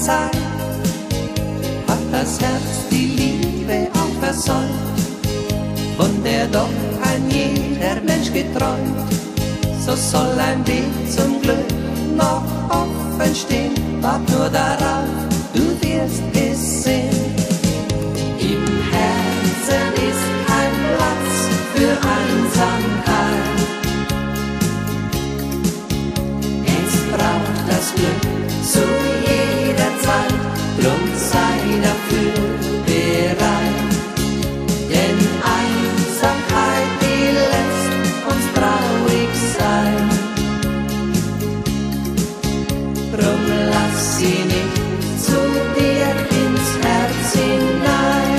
Zeit, hat das Herz die Liebe auch versäumt, von der doch ein jeder Mensch geträumt. So soll ein Weg zum Glück noch offen stehen, wart nur darauf, du wirst es sehen. Im Herzen ist kein Platz für Einsamkeit, es braucht das Glück zu jeder Zeit, drum sei dafür bereit. Denn Einsamkeit, die lässt uns traurig sein, drum lass sie nicht zu dir ins Herz hinein.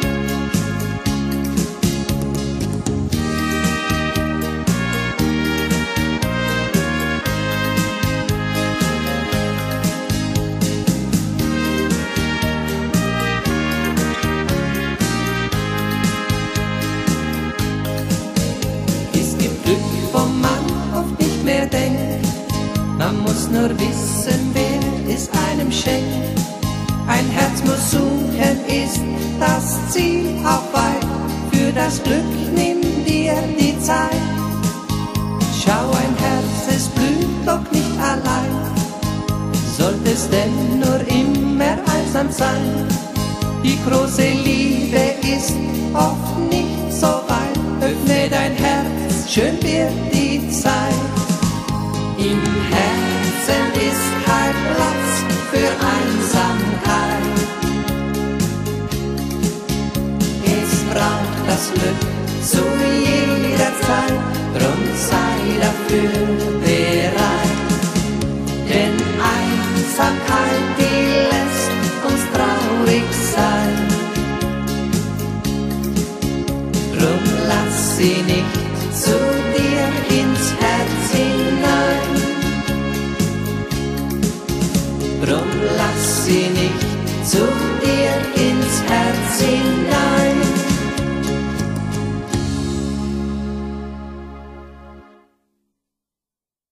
Es gibt Glück, wo man oft nicht mehr denkt, man muss nur wissen, wer es einem schenkt. Ein Herz muss suchen, ist das Ziel auch weit. Für das Glück nimm dir die Zeit. Schau, ein Herz, es blüht doch nicht allein. Sollte es denn nur immer einsam sein? Die große Liebe ist oft nicht so weit. Öffne dein Herz, schön wird die Zeit. Im Herzen ist kein Platz für Einsamkeit, es braucht das Glück zu jeder Zeit, drum sei dafür bereit. Denn Einsamkeit, die lässt uns traurig sein, drum lass sie nicht zu dir ins Herz hinein. Drum lass sie nicht zu dir